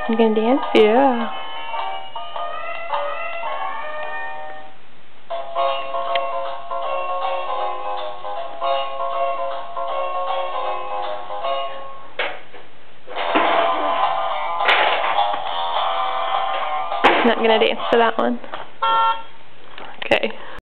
You gonna dance? Yeah. Not gonna dance to that one. Okay.